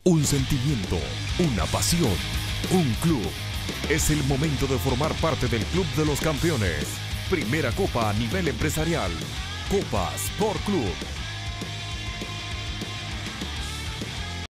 un sentimiento, una pasión, un club. Es el momento de formar parte del Club de los Campeones. Primera Copa a nivel empresarial. Copa Sport Club.